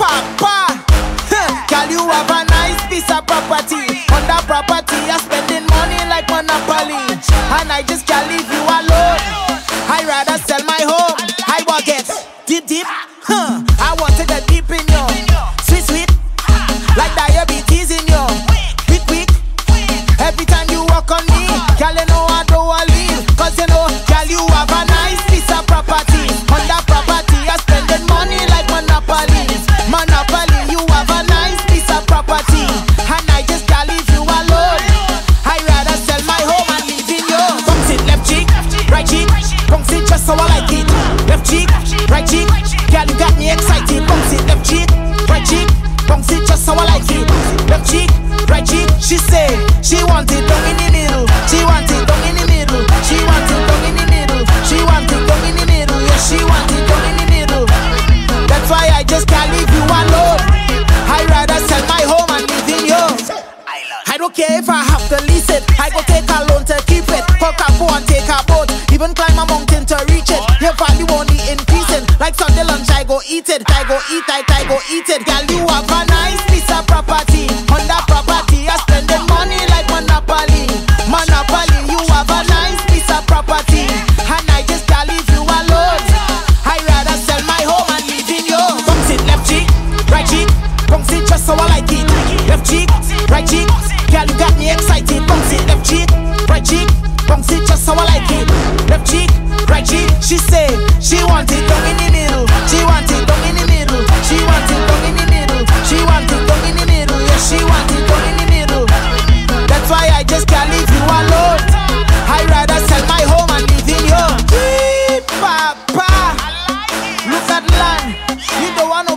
papa. Girl, you have a nice piece of property. On that property, you're spending money like Monopoly. And I just can't leave you alone. I rather sell my home. I will get deep, deep. I want to get deep in you. Sweet, sweet. Like diabetes in you. Quick, quick. Every time you walk on me, girl, you know I don't want to leave. Cause you know, girl, you have a nice piece of property. On that property, you're spending money like Monopoly. Monopoly, you have a nice piece of property. And I just can't leave you alone. I rather sell my home and leave in you. Bounce it, left cheek, right cheek. Bounce it just how I like it. Left cheek, right cheek. Girl, you got me excited. Bounce it, left cheek, right cheek. Bounce it just how I like it. Left cheek, right cheek. She say she want it down in the middle. She want it down in the middle. She want it down in the middle. She want it down in the middle. Yeah, she want it down in the middle. That's why I just can't leave you alone. I rather sell my home and live in yours. I don't care if I have to lease it. I go take a loan to keep it. Hook a boat and take a boat. Even climb a mountain to reach it. Your value only increasing. Like Sunday lunch, I go eat it. I go eat it, I go eat it. Girl, you have a nice piece of property. On that property, you're spending money like Monopoly. Monopoly, you have a nice piece of property. And I just can't leave you alone. I rather sell my home and live in yours. Bounce it, left cheek, right cheek. Bounce it just how I like it. Left cheek, right cheek. Girl, you got me excited. Bounce it, left cheek, right cheek. Bounce it just how I like it. Left cheek, right cheek. She say she want it down in the middle. She want it down in the middle. She want it down in the middle. She want it down in the middle. Yeah, she want it down in the middle. That's why I just can't leave you alone. I rather sell my home and live in yours. Papa, look at land. You don't want no